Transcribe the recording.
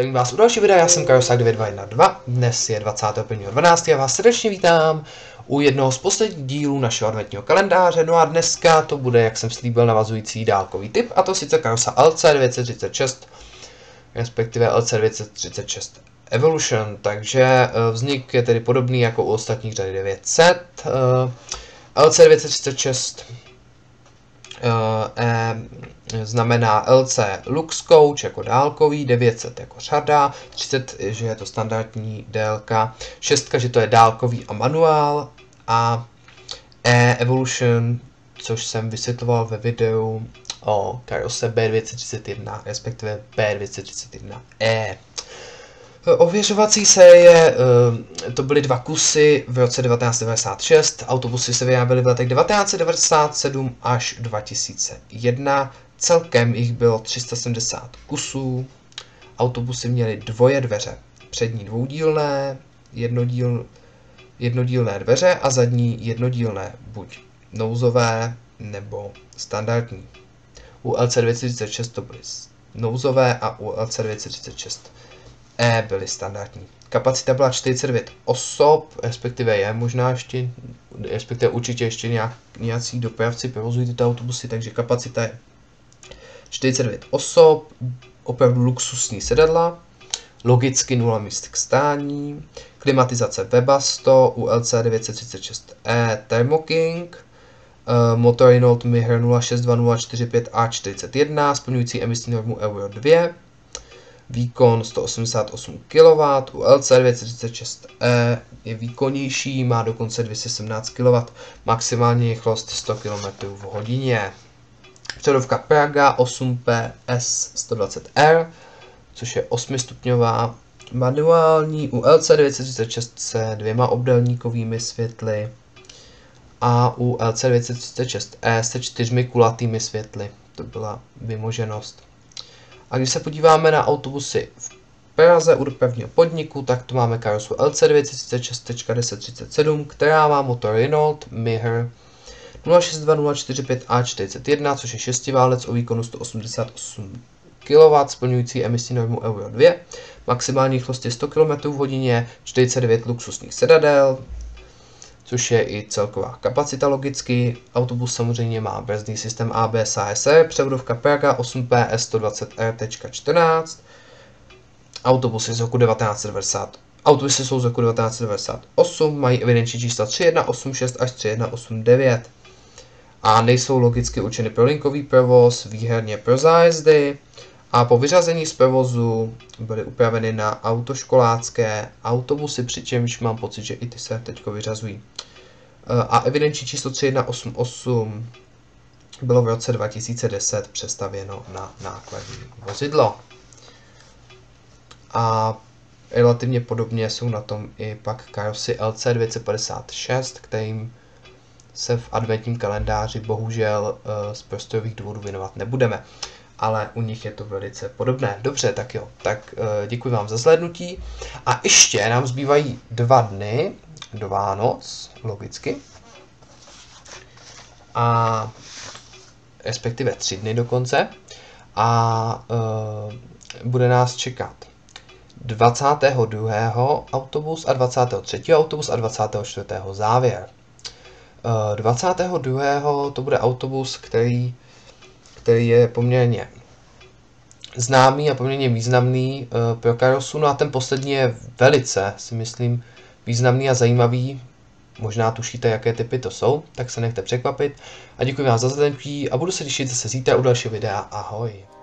Zdravím vás u další videa, já jsem Karosák9212, dnes je 21.12. a vás srdečně vítám u jednoho z posledních dílů našeho adventního kalendáře. No a dneska to bude, jak jsem slíbil, navazující dálkový tip, a to sice Karosa LC936, respektive LC936 Evolution, takže vznik je tedy podobný jako u ostatních řady 900. LC936 znamená LC Lux Coach jako dálkový, 900 jako řada, 30, že je to standardní délka, 6, že to je dálkový a manuál, a Evolution, což jsem vysvětloval ve videu o Karose B231, respektive B231E. Ověřovací série, to byly 2 kusy v roce 1996, autobusy se vyráběly v letech 1997 až 2001, celkem jich bylo 370 kusů, autobusy měly dvoje dveře, přední dvoudílné, jednodílné dveře a zadní jednodílné, buď nouzové nebo standardní. U LC236 to byly nouzové a u LC236 byly standardní. Kapacita byla 49 osob, respektive je možná ještě, respektive určitě ještě nějací dopravci provozují tyto autobusy, takže kapacita je 49 osob, opravdu luxusní sedadla, logicky 0 míst k stání, klimatizace Webasto, u LC936E Thermoking, motor Renault Mihr 062045A41, splňující emisní normu Euro 2, výkon 188 kW, u LC236E je výkonnější, má dokonce 217 kW, maximální rychlost 100 km v hodině. Převodovka Praga 8PS 120R, což je 8stupňová manuální, u LC236 se 2 obdélníkovými světly a u LC236E se 4 kulatými světly, to byla vymoženost. A když se podíváme na autobusy v Praze u dopravního podniku, tak tu máme karosu LC236.1037, která má motor Renault Mihr 062045A41, což je 6válec o výkonu 188 kW, splňující emisní normu Euro 2, maximální rychlost je 100 km v hodině, 49 luxusních sedadel, což je i celková kapacita logicky. Autobus samozřejmě má brzdný systém ABS ASR, převodovka Praga 8PS 120R.14. Autobusy z roku 1990. Autobusy jsou z roku 1998, mají evidenční čísla 3186 až 3189 a nejsou logicky určeny pro linkový provoz, výhradně pro zájezdy, a po vyřazení z provozu byly upraveny na autoškolácké autobusy, přičemž mám pocit, že i ty se teď vyřazují. A evidenční číslo 3188 bylo v roce 2010 přestavěno na nákladní vozidlo. A relativně podobně jsou na tom i pak karosy LC256, kterým se v adventním kalendáři bohužel z prostorových důvodů věnovat nebudeme. Ale u nich je to velice podobné. Dobře, tak jo. Tak děkuji vám za zhlédnutí. A ještě nám zbývají 2 dny do Vánoc, logicky. A respektive 3 dny dokonce. A bude nás čekat 22. autobus a 23. autobus a 24. závěr. 22. to bude autobus, který je poměrně známý a poměrně významný pro karosu. No a ten poslední je velice, si myslím, významný a zajímavý. Možná tušíte, jaké typy to jsou, tak se nechte překvapit. A děkuji vám za zhlédnutí a budu se těšit zase zítra u dalšího videa. Ahoj.